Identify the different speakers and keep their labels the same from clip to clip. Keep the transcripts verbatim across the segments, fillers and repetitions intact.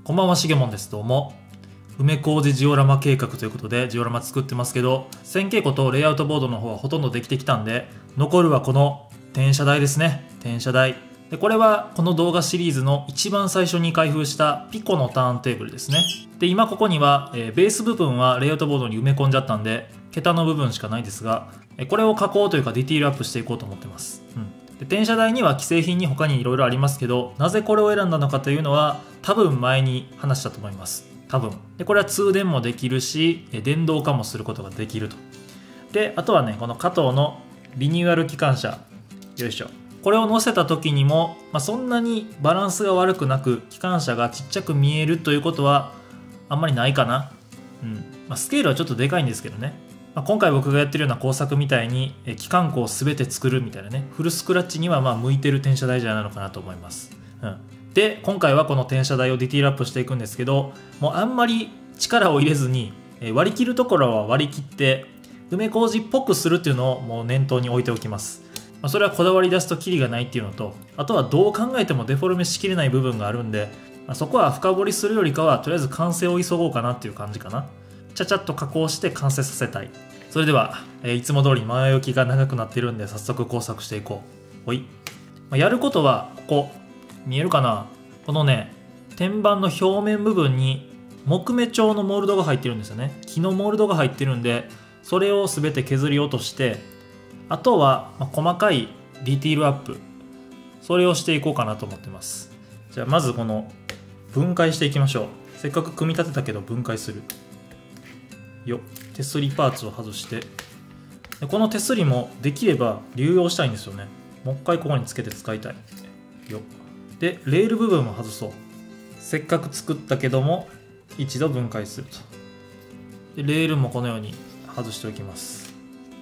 Speaker 1: こんばんは、しげもんです。どうも。梅小路ジオラマ計画ということでジオラマ作ってますけど、線稽古とレイアウトボードの方はほとんどできてきたんで、残るはこの転写台ですね。転写台。で、これはこの動画シリーズの一番最初に開封したピコのターンテーブルですね。で、今ここには、えー、ベース部分はレイアウトボードに埋め込んじゃったんで、桁の部分しかないですが、えー、これを加工というかディティールアップしていこうと思ってます。うん。で、転写台には既製品に他にいろいろありますけど、なぜこれを選んだのかというのは多分前に話したと思います。多分。で、これは通電もできるし、電動化もすることができると。で、あとはね、この加藤のリニューアル機関車。よいしょ。これを乗せた時にも、まあ、そんなにバランスが悪くなく、機関車がちっちゃく見えるということはあんまりないかな。うん。まあ、スケールはちょっとでかいんですけどね。まあ、今回僕がやってるような工作みたいに、機関庫を全て作るみたいなね、フルスクラッチにはまあ向いてる転写台じゃないのかなと思います。うん。で、今回はこの転写台をディティールアップしていくんですけど、もうあんまり力を入れずに、割り切るところは割り切って、梅小路っぽくするっていうのをもう念頭に置いておきます。まあ、それはこだわり出すとキリがないっていうのと、あとはどう考えてもデフォルメしきれない部分があるんで、まあ、そこは深掘りするよりかは、とりあえず完成を急ごうかなっていう感じかな。ちゃちゃっと加工して完成させたい。それでは、えー、いつも通り前置きが長くなってるんで、早速工作していこう。ほい。まあ、やることは、ここ、見えるかな？このね、天板の表面部分に木目調のモールドが入ってるんですよね。木のモールドが入ってるんで、それを全て削り落として、あとは細かいディティールアップ、それをしていこうかなと思ってます。じゃあまずこの分解していきましょう。せっかく組み立てたけど分解する。よっ、手すりパーツを外して、でこの手すりもできれば流用したいんですよね。もう一回ここにつけて使いたい。よっ。で、レール部分を外そう。せっかく作ったけども、一度分解すると。で、レールもこのように外しておきます。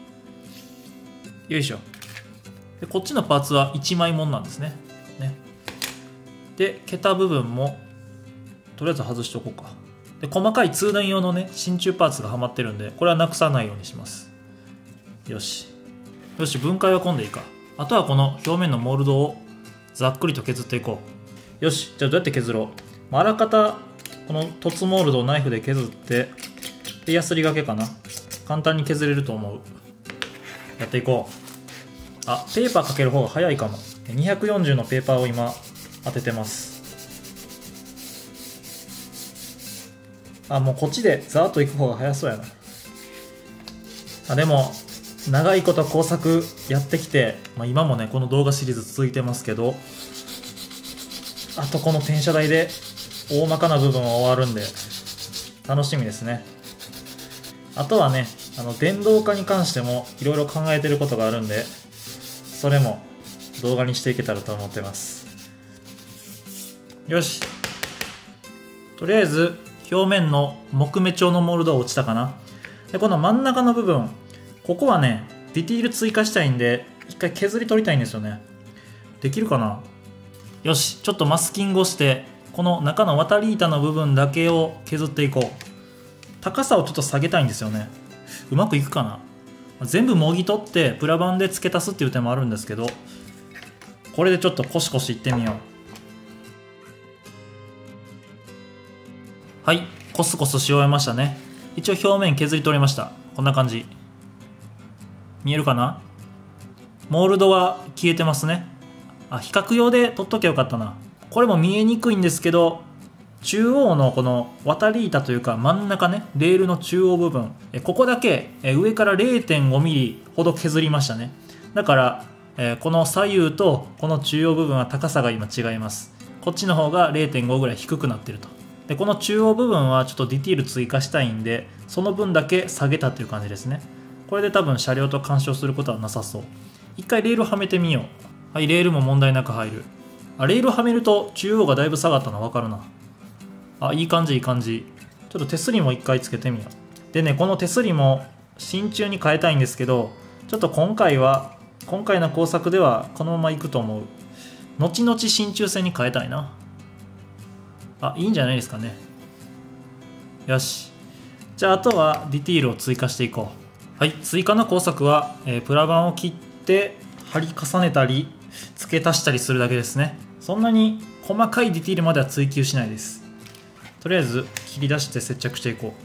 Speaker 1: よいしょ。で、こっちのパーツはいちまいもんなんですね。ね。で、桁部分も、とりあえず外しておこうか。で、細かい通電用のね、真鍮パーツがはまってるんで、これはなくさないようにします。よし。よし、分解は今度いいか。あとはこの表面のモールドをざっくりと削っていこう。よし、じゃあどうやって削ろう。あらかた、この凸モールドをナイフで削って、で、ヤスリがけかな。簡単に削れると思う。やっていこう。あ、ペーパーかける方が早いかも。にひゃくよんじゅうのペーパーを今、当ててます。あ、もうこっちでザーッといく方が早そうやな。あ、でも、長いこと工作やってきて、まあ、今もねこの動画シリーズ続いてますけど、あとこの転写台で大まかな部分は終わるんで楽しみですね。あとはね、あの電動化に関してもいろいろ考えてることがあるんで、それも動画にしていけたらと思ってます。よし、とりあえず表面の木目調のモールドは落ちたかな。で、この真ん中の部分、ここはね、ディティール追加したいんで、一回削り取りたいんですよね。できるかな？よし、ちょっとマスキングをして、この中の渡り板の部分だけを削っていこう。高さをちょっと下げたいんですよね。うまくいくかな？全部もぎ取って、プラ板で付け足すっていう手もあるんですけど、これでちょっとコシコシいってみよう。はい、コスコスし終えましたね。一応表面削り取りました。こんな感じ。見えるかな？モールドは消えてますね。あ、比較用で取っときゃよかったな。これも見えにくいんですけど、中央のこの渡り板というか真ん中ね、レールの中央部分、ここだけ上から れいてんごミリ ほど削りましたね。だから、この左右とこの中央部分は高さが今違います。こっちの方が れいてんご ぐらい低くなってると。で、この中央部分はちょっとディティール追加したいんで、その分だけ下げたという感じですね。これで多分車両と干渉することはなさそう。一回レールはめてみよう。はい、レールも問題なく入る。あ、レールはめると中央がだいぶ下がったの分かるな。あ、いい感じいい感じ。ちょっと手すりも一回つけてみよう。でね、この手すりも真鍮に変えたいんですけど、ちょっと今回は、今回の工作ではこのままいくと思う。後々真鍮製に変えたいな。あ、いいんじゃないですかね。よし。じゃああとはディティールを追加していこう。はい、追加の工作は、えー、プラ板を切って貼り重ねたり付け足したりするだけですね。そんなに細かいディティールまでは追求しないです。 とりあえず切り出して接着していこ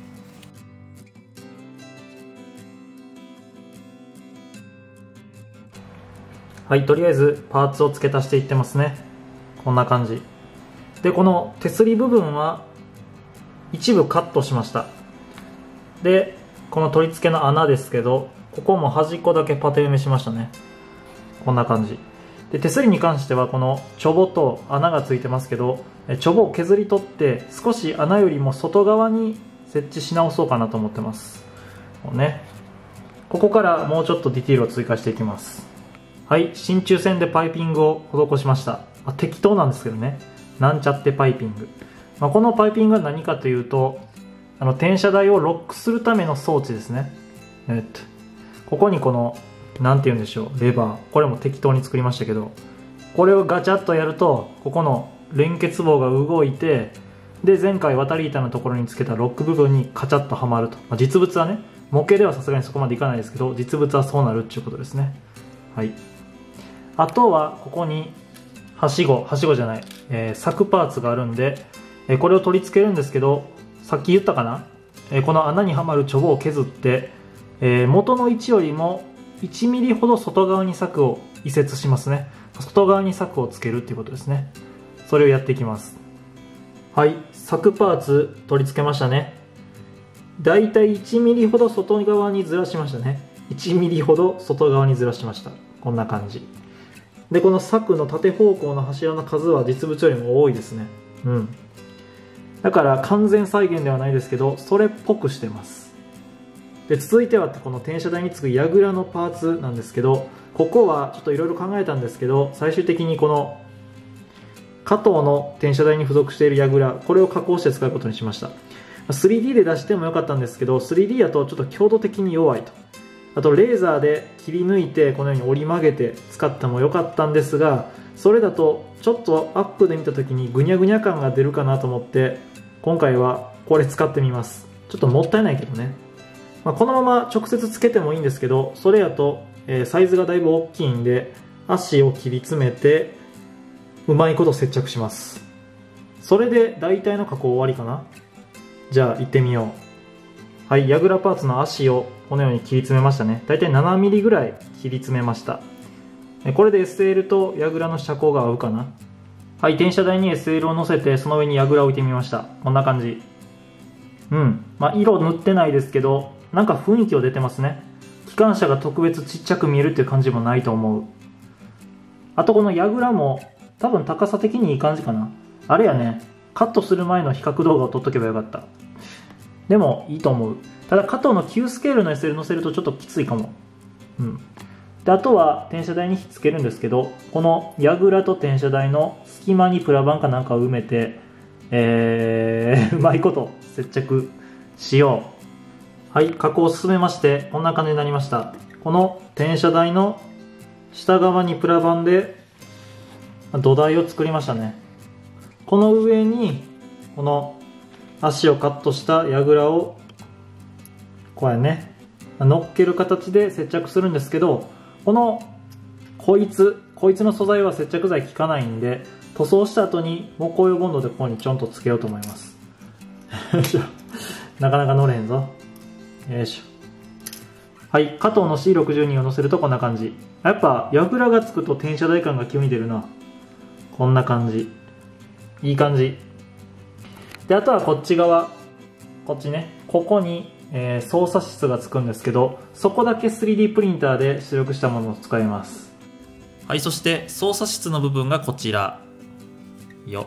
Speaker 1: う。はい、とりあえずパーツを付け足していってますね。こんな感じで、この手すり部分は一部カットしました。でこの取り付けの穴ですけど、ここも端っこだけパテ埋めしましたね。こんな感じで、手すりに関してはこのチョボと穴がついてますけど、チョボを削り取って少し穴よりも外側に設置し直そうかなと思ってます。こうね、ここからもうちょっとディティールを追加していきます。はい、真鍮線でパイピングを施しました。まあ、適当なんですけどね、なんちゃってパイピング。まあ、このパイピングは何かというと、あの転車台をロックするための装置ですね。えっとここにこのなんて言うんでしょう、レバー、これも適当に作りましたけど、これをガチャッとやるとここの連結棒が動いて、で前回渡り板のところにつけたロック部分にカチャッとはまると、まあ、実物はね、模型ではさすがにそこまでいかないですけど、実物はそうなるっていうことですね。はい、あとはここにはしごはしごじゃない、えー、柵パーツがあるんで、えー、これを取り付けるんですけど、さっき言ったかな、えー、この穴にはまるチョボを削って、えー、元の位置よりもいちミリほど外側に柵を移設しますね。外側に柵をつけるっていうことですね。それをやっていきます。はい、柵パーツ取り付けましたね。だいたいいちミリほど外側にずらしましたね。いちミリほど外側にずらしました。こんな感じで、この柵の縦方向の柱の数は実物よりも多いですね。うん、だから完全再現ではないですけど、それっぽくしてます。で続いてはこの転車台につく櫓のパーツなんですけど、ここはちょっといろいろ考えたんですけど、最終的にこの加藤の転車台に付属している櫓、これを加工して使うことにしました。 スリーディー で出してもよかったんですけど、 スリーディー だとちょっと強度的に弱いと。あとレーザーで切り抜いてこのように折り曲げて使ってもよかったんですが、それだとちょっとアップで見た時にぐにゃぐにゃ感が出るかなと思って、今回はこれ使ってみます。ちょっともったいないけどね、まあ、このまま直接つけてもいいんですけど、それやと、えー、サイズがだいぶ大きいんで、足を切り詰めてうまいこと接着します。それで大体の加工終わりかな。じゃあ行ってみよう。はい、櫓パーツの足をこのように切り詰めましたね。だいたいななミリぐらい切り詰めました。これで エスエル と櫓の車高が合うかな。はい、転車台に エスエル を乗せてその上に櫓を置いてみました。こんな感じ。うん、まあ色塗ってないですけど、なんか雰囲気を出てますね。機関車が特別ちっちゃく見えるっていう感じもないと思う。あとこの櫓も多分高さ的にいい感じかな。あれやね、カットする前の比較動画を撮っとけばよかった。でもいいと思う。ただ加藤の旧スケールの エスエル 乗せるとちょっときついかも。うん。であとは転車台にひっつけるんですけど、この櫓と転車台の隙間にプラバンかなんかを埋めて、えー、うまいこと接着しよう。はい、加工を進めましてこんな感じになりました。この転車台の下側にプラバンで土台を作りましたね。この上にこの足をカットした櫓をこうやね乗っける形で接着するんですけど、このこいつこいつの素材は接着剤効かないんで、塗装した後に木工用ボンドでここにちょんとつけようと思います。よいしょ、なかなか乗れへんぞ。よいしょ。はい、加藤の シーろくじゅうに を乗せるとこんな感じ。やっぱ櫓がつくと転車台感が急に出るな。こんな感じ、いい感じで、あとはこっち側、こっちね、ここに、えー、操作室がつくんですけど、そこだけ スリーディー プリンターで出力したものを使います。はい、そして操作室の部分がこちらよ。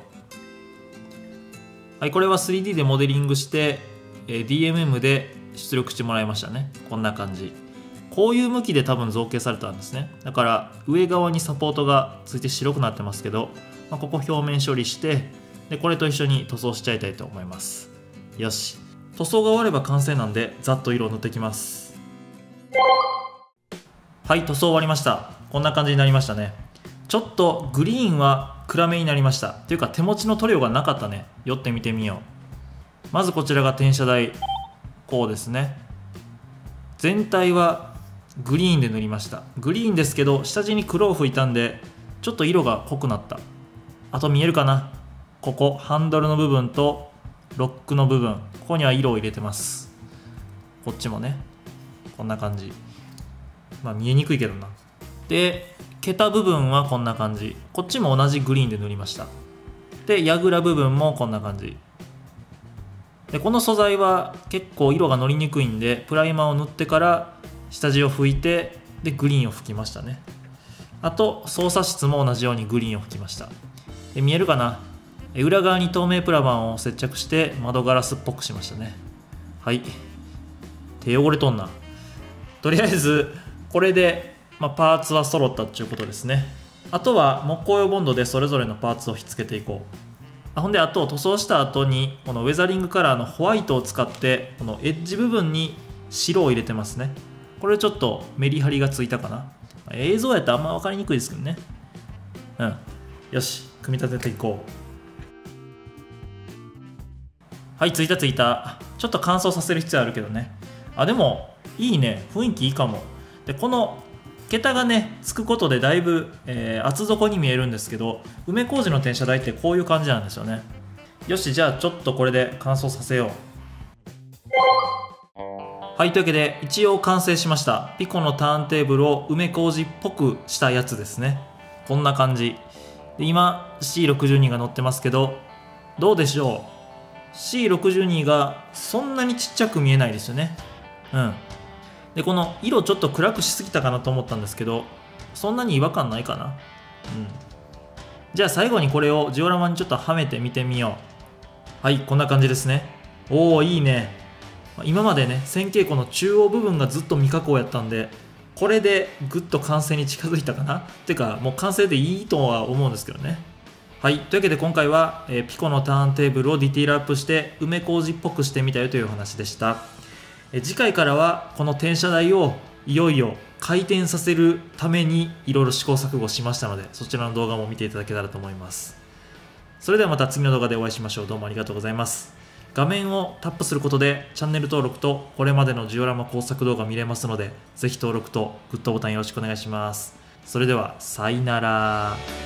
Speaker 1: はい、これは スリーディー でモデリングして、えー、ディーエムエム で出力してもらいましたね。こんな感じ。こういう向きで多分造形されたんですね。だから上側にサポートがついて白くなってますけど、まあ、ここ表面処理して、でこれと一緒に塗装しちゃいたいと思います。よし、塗装が終われば完成なんでざっと色を塗っていきます。はい、塗装終わりました。こんな感じになりましたね。ちょっとグリーンは暗めになりました。っていうか手持ちの塗料がなかったね。寄ってみてみよう。まずこちらが転車台、こうですね。全体はグリーンで塗りました。グリーンですけど下地に黒を吹いたんでちょっと色が濃くなった。あと見えるかな、ここハンドルの部分とロックの部分、ここには色を入れてます。こっちもね、こんな感じ。まあ見えにくいけどな。で、桁部分はこんな感じ。こっちも同じグリーンで塗りました。で、櫓部分もこんな感じ。で、この素材は結構色がのりにくいんで、プライマーを塗ってから下地を拭いて、でグリーンを拭きましたね。あと操作室も同じようにグリーンを拭きました。で見えるかな。裏側に透明プラバンを接着して窓ガラスっぽくしましたね。はい、手汚れとんな。とりあえずこれで、まあ、パーツは揃ったっていうことですね。あとは木工用ボンドでそれぞれのパーツをひっつけていこう。あほんであと塗装した後にこのウェザリングカラーのホワイトを使ってこのエッジ部分に白を入れてますね。これちょっとメリハリがついたかな。映像やったらあんま分かりにくいですけどね。うん。よし、組み立てていこう。はい、ついたついた。ちょっと乾燥させる必要あるけどね。あ、でも、いいね。雰囲気いいかも。で、この桁がね、つくことでだいぶ、えー厚底に見えるんですけど、梅小路の転車台ってこういう感じなんですよね。よし、じゃあちょっとこれで乾燥させよう。はい、というわけで一応完成しました。ピコのターンテーブルを梅小路っぽくしたやつですね。こんな感じで、今 シーろくじゅうに が乗ってますけど、どうでしょう。 シーろくじゅうに がそんなにちっちゃく見えないですよね。うんで、この色ちょっと暗くしすぎたかなと思ったんですけど、そんなに違和感ないかな。うんじゃあ最後にこれをジオラマにちょっとはめてみてみよう。はい、こんな感じですね。おお、いいね。今までね、線形この中央部分がずっと未加工やったんで、これでぐっと完成に近づいたかな。てかもう完成でいいとは思うんですけどね。はい、というわけで今回は、えーピコのターンテーブルをディティールアップして梅小路っぽくしてみたよというお話でした。えー次回からはこの転車台をいよいよ回転させるためにいろいろ試行錯誤しましたので、そちらの動画も見ていただけたらと思います。それではまた次の動画でお会いしましょう。どうもありがとうございます。画面をタップすることでチャンネル登録とこれまでのジオラマ工作動画見れますので、ぜひ登録とグッドボタンよろしくお願いします。それではさよなら。